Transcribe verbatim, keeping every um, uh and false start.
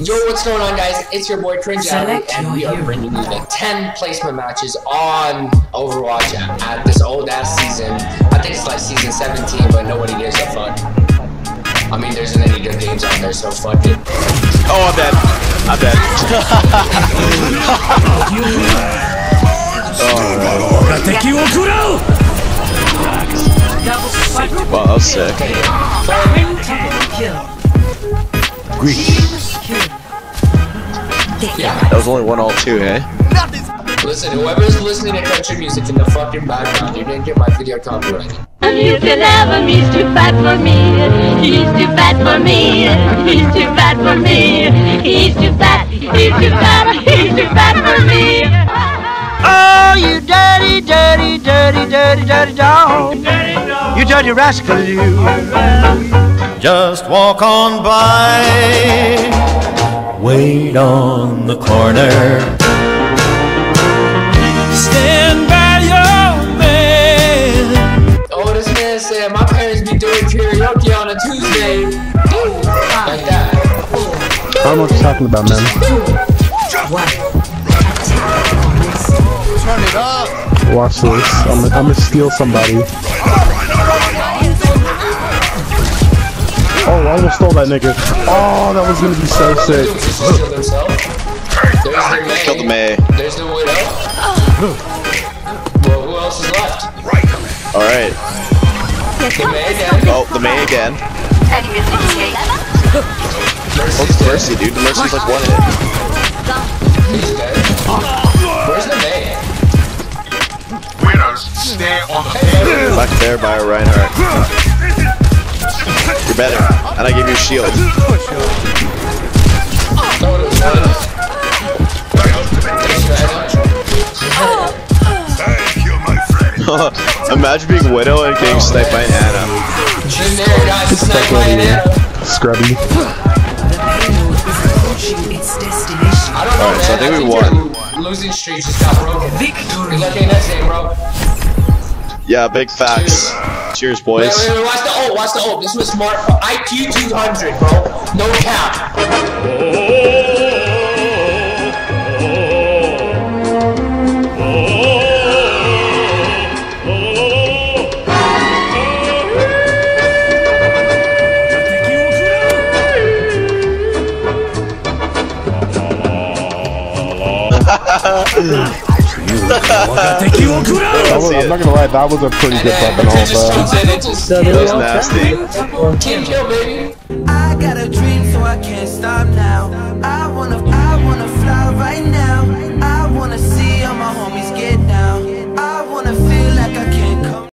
Yo, what's going on, guys? It's your boy Cringe Alley, and we are bringing you the ten placement matches on Overwatch at this old ass season. I think it's like season seventeen, but nobody gives a fuck. I mean, there isn't any good games out there, so fuck it. Oh, I'm dead. I'm dead. oh. Wow, that was sick. Yeah. That was only one all two, eh? Listen, whoever's listening to country music in the fucking background, you didn't get my video copyrighted. You can have him, he's too fat for me. He's too fat for me. He's too fat for me. He's too fat. He's too fat. He's too fat for me. Oh, you dirty, dirty, dirty, dirty, dirty dog. You dirty rascal, you. Just walk on by. Wait on the corner. Stand by your man. Oh, this man said my parents be doing karaoke on a Tuesday. Like that. I don't know what you're talking about, man. Turn it up. Watch this. I'm, I'm gonna steal somebody. Oh, I almost stole that nigga. Oh, that was gonna be so sick. Killed the May. There's the widow. Well, who else is left? Alright. The May again. Oh, the May again. Oh, it's Mercy, dude. The Mercy's like one hit. He's dead. Where's the May? Winners stay on the field. Back there by a Reinhardt. You're better. And I gave you a shield. Thank you, my friend. Imagine being Widow and getting sniped by an Ana. Been there, guys. Sniped by an Ana. Scrubby. Alright, so I think we won. Losing streak just got broken. Good luck in that game, bro. Yeah, big facts. Cheers, boys. Wait, wait, wait, watch the ult, watch the ult. This was smart. I Q two hundred, bro. No cap. That was, I'm not gonna lie, that was a pretty good fucking ult, bro. It just, it just, That was nasty. Team kill, baby.